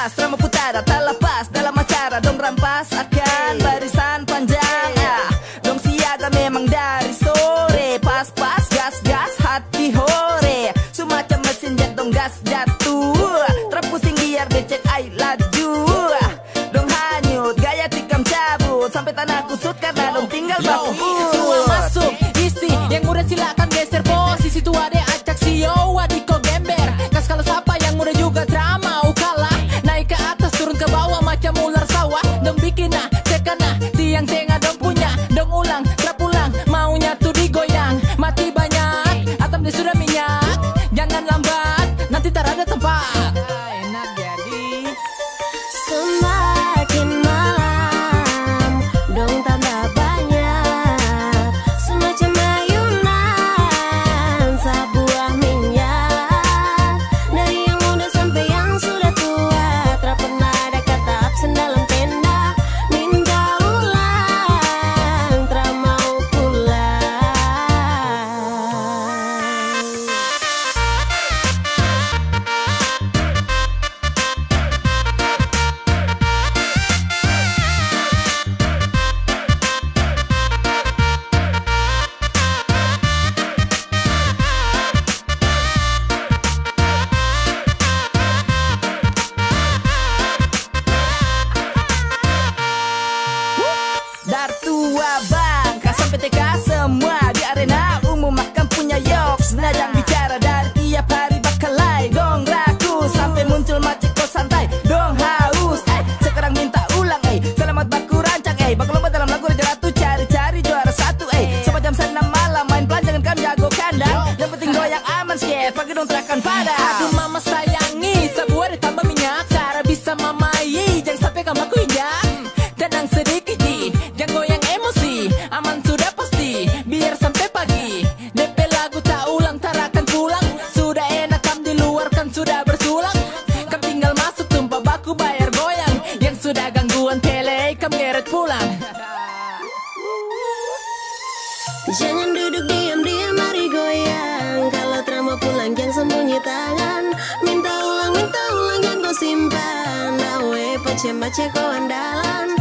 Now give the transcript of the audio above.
pas, drama putara tak lepas dalam acara. Dong rampas akan barisan panjang dong siaga memang dari sore. Pas-pas gas-gas hati hore, semacam mesin jet dong gas jatuh. Terpusing biar becek air laju. Dong hanyut gaya tikam cabut sampai tanah kusut karena dong tinggal baku. Tua masuk isi yang muda silakan geser posisi. Tua de acak sio wadiko gember. Kas kalau siapa yang muda juga drama kalah. Naik ke atas turun ke bawah macam ular sawah. Dong bikin tekana tiang tengah dong punya. Dong ulang terpulang maunya tuh digoyang. Mati banyak atam dia sudah minyak. Jangan lambat nanti tak ada tempat. Enak jadi. Semakin malam dong tambah banyak, semacam ayunan sebuah minyak. Dari yang muda sampai yang sudah tua, tak pernah ada kata absen dalam tenda. Minta ulang, tak mau pulang. Dari tua bangka sampai TK semua di arena umum makan punya yoks. Najang bicara dari tiap hari bakalai. Dong rakus sampai muncul maciko santai. Dong haus, sekarang minta ulang, selamat baku rancang, baku lomba dalam lagu Raja Ratu cari-cari juara satu, semacam senam malam main pelanjangan kan jago kandang. Yang penting goyang aman sih, pagi dong terakan pada. Aduh mama sayangi, sebuah ditambah minyak. Cara bisa mamai, jangan sampai kamu aku injak. Tenang sedikit di, jangan goyang emosi. Aman sudah pasti, biar sampai pagi. DP lagu tak ulang, tak akan pulang. Sudah enak kam di luar kan sudah bersulang. Kam tinggal masuk tumpah baku bayar goyang. Yang sudah gangguan tele, kam ngeret pulang. Jangan duduk diam-diam, mari goyang. Kalau trama pulang jangan sembunyi tangan. Minta ulang, jangan kau simpan. Dawe pace kau andalan.